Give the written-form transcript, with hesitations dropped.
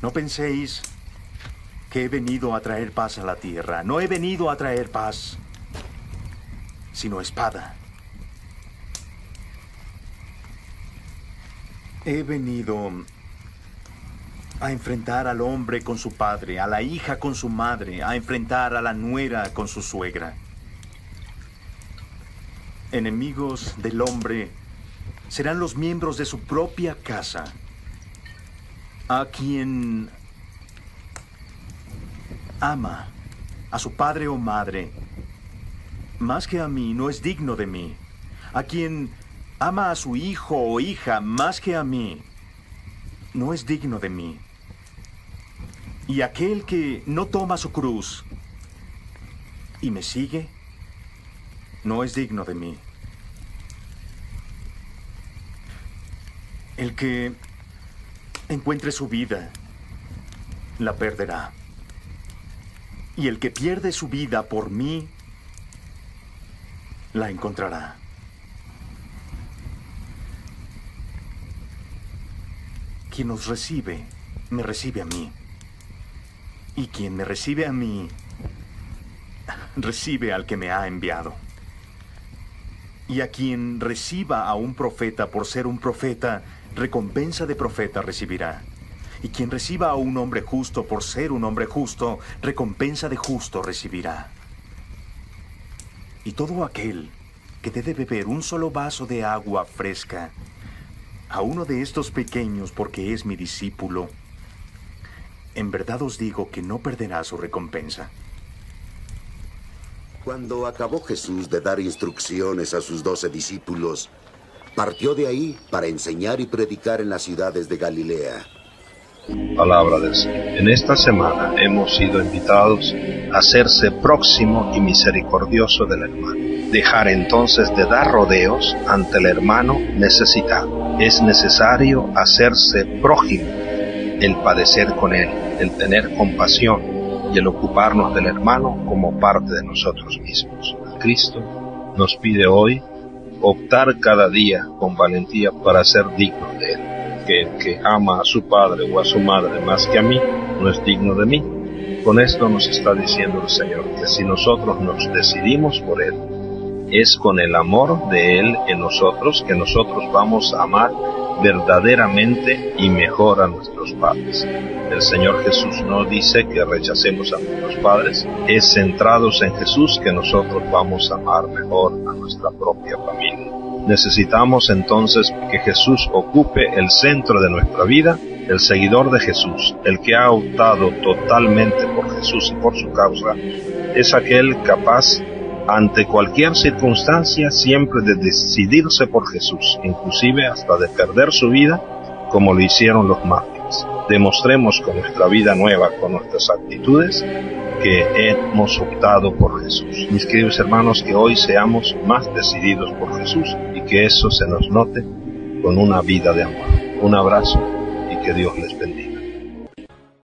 No penséis que he venido a traer paz a la tierra. No he venido a traer paz, sino espada. He venido a enfrentar al hombre con su padre, a la hija con su madre, a enfrentar a la nuera con su suegra. Enemigos del hombre serán los miembros de su propia casa. A quien ama a su padre o madre más que a mí no es digno de mí. A quien ama a su hijo o hija más que a mí no es digno de mí. Y aquel que no toma su cruz y me sigue no es digno de mí. El que encuentre su vida la perderá. Y el que pierde su vida por mí la encontrará. Quien nos recibe, me recibe a mí. Y quien me recibe a mí, recibe al que me ha enviado. Y a quien reciba a un profeta por ser un profeta, recompensa de profeta recibirá. Y quien reciba a un hombre justo por ser un hombre justo, recompensa de justo recibirá. Y todo aquel que dé de beber un solo vaso de agua fresca a uno de estos pequeños porque es mi discípulo, en verdad os digo que no perderá su recompensa. Cuando acabó Jesús de dar instrucciones a sus 12 discípulos, partió de ahí para enseñar y predicar en las ciudades de Galilea. Palabra del Señor. En esta semana hemos sido invitados a hacerse próximo y misericordioso del hermano. Dejar entonces de dar rodeos ante el hermano necesitado. Es necesario hacerse prójimo, el padecer con él, el tener compasión y el ocuparnos del hermano como parte de nosotros mismos. Cristo nos pide hoy optar cada día con valentía para ser dignos de él. Que el que ama a su padre o a su madre más que a mí, no es digno de mí. Con esto nos está diciendo el Señor que si nosotros nos decidimos por Él, es con el amor de Él en nosotros que nosotros vamos a amar verdaderamente y mejor a nuestros padres. El Señor Jesús no dice que rechacemos a nuestros padres, es centrados en Jesús que nosotros vamos a amar mejor a nuestra propia familia. Necesitamos entonces que Jesús ocupe el centro de nuestra vida. El seguidor de Jesús, el que ha optado totalmente por Jesús y por su causa, es aquel capaz ante cualquier circunstancia siempre de decidirse por Jesús, inclusive hasta de perder su vida, como lo hicieron los mártires. Demostremos con nuestra vida nueva, con nuestras actitudes, que hemos optado por Jesús. Mis queridos hermanos, que hoy seamos más decididos por Jesús y que eso se nos note con una vida de amor. Un abrazo y que Dios les bendiga.